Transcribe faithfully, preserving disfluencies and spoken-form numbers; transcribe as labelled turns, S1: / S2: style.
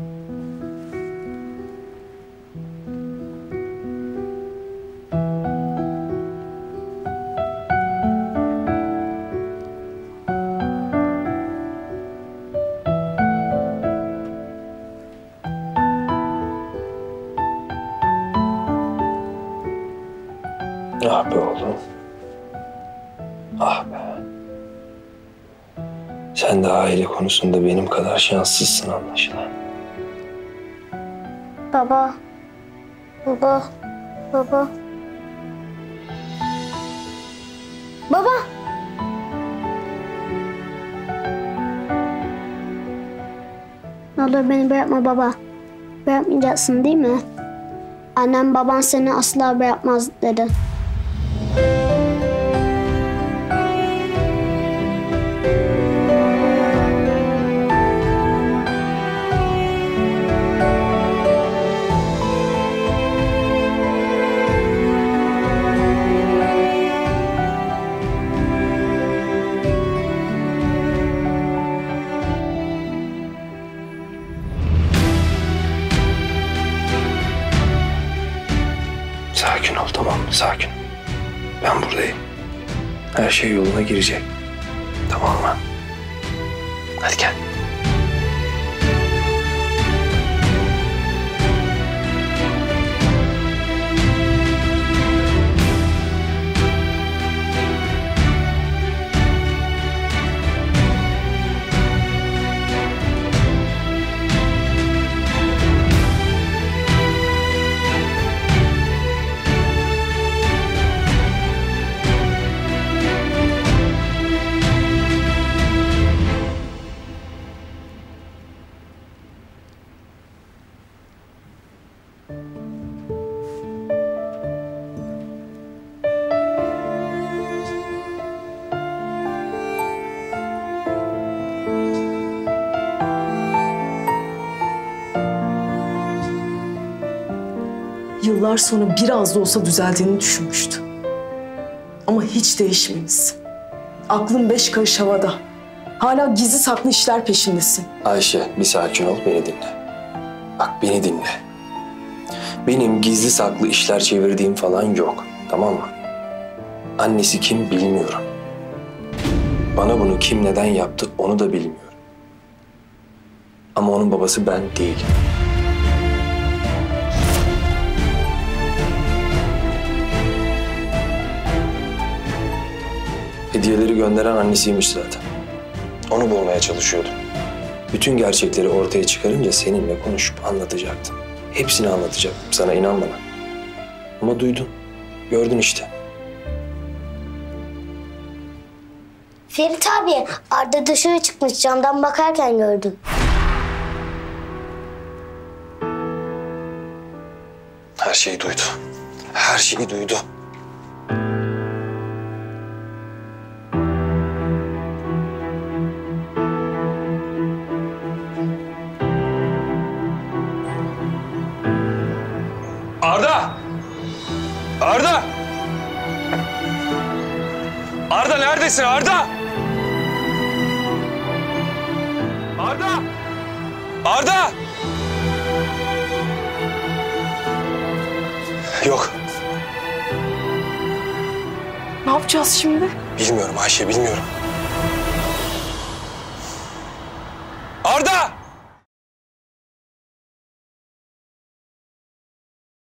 S1: Ah be oğlum. Ah be. Sen de aile konusunda benim kadar şanssızsın anlaşılan.
S2: Baba. Baba. Baba. Baba. Ne olur beni bırakma baba. Bırakmayacaksın değil mi? Annem baban seni asla bırakmaz dedi.
S1: Sakin ol, tamam mı? Sakin. Ben buradayım. Her şey yoluna girecek. Tamam mı? Hadi gel.
S3: Yıllar sonra biraz da olsa düzeldiğini düşünmüştü. Ama hiç değişmemişsin. Aklın beş karış havada. Hala gizli saklı işler peşindesin.
S1: Ayşe, bir sakin ol, beni dinle. Bak, beni dinle. Benim gizli saklı işler çevirdiğim falan yok, tamam mı? Annesi kim bilmiyorum. Bana bunu kim neden yaptı onu da bilmiyorum. Ama onun babası ben değilim. Hediyeleri gönderen annesiymiş zaten. Onu bulmaya çalışıyordum. Bütün gerçekleri ortaya çıkarınca seninle konuşup anlatacaktım. Hepsini anlatacaktım sana, inan bana. Ama duydun, gördün işte.
S2: Ferit abi, Arda dışarı çıkmış, camdan bakarken gördüm.
S1: Her şeyi duydu. Her şeyi duydu. Arda! Arda! Arda neredesin Arda? Arda! Arda! Yok.
S3: Ne yapacağız şimdi?
S1: Bilmiyorum Ayşe, bilmiyorum. Arda!